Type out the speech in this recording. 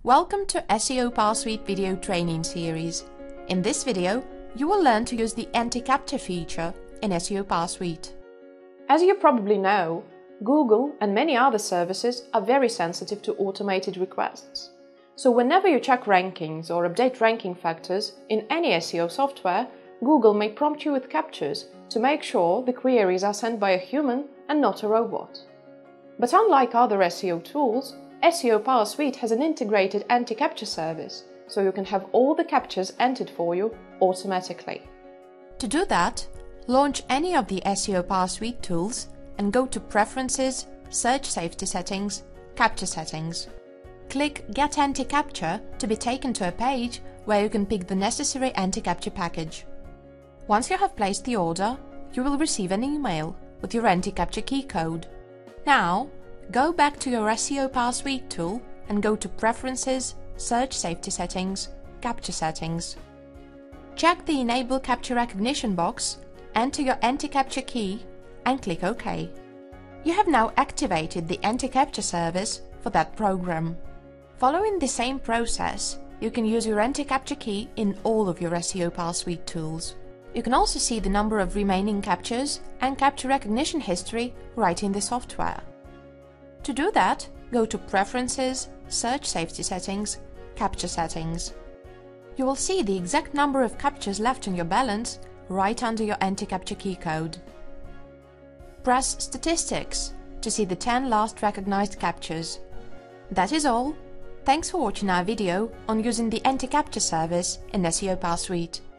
Welcome to SEO PowerSuite video training series. In this video, you will learn to use the Anti-CAPTCHA feature in SEO PowerSuite. As you probably know, Google and many other services are very sensitive to automated requests. So whenever you check rankings or update ranking factors in any SEO software, Google may prompt you with CAPTCHAs to make sure the queries are sent by a human and not a robot. But unlike other SEO tools, SEO PowerSuite has an integrated anti-CAPTCHA service, so you can have all the CAPTCHAs entered for you automatically. To do that, launch any of the SEO PowerSuite tools and go to Preferences, Search Safety Settings, CAPTCHA Settings. Click Get Anti-CAPTCHA to be taken to a page where you can pick the necessary anti-CAPTCHA package. Once you have placed the order, you will receive an email with your anti-CAPTCHA key code. Now, go back to your SEO PowerSuite tool and go to Preferences, Search Safety Settings, CAPTCHA Settings. Check the Enable CAPTCHA Recognition box, enter your anti-CAPTCHA key and click OK. You have now activated the anti-CAPTCHA service for that program. Following the same process, you can use your anti-CAPTCHA key in all of your SEO PowerSuite tools. You can also see the number of remaining CAPTCHAs and CAPTCHA recognition history right in the software. To do that, go to Preferences, Search Safety Settings, CAPTCHA Settings. You will see the exact number of CAPTCHAs left on your balance right under your anti-CAPTCHA key code. Press Statistics to see the 10 last recognized CAPTCHAs. That is all. Thanks for watching our video on using the Anti-CAPTCHA service in SEO PowerSuite.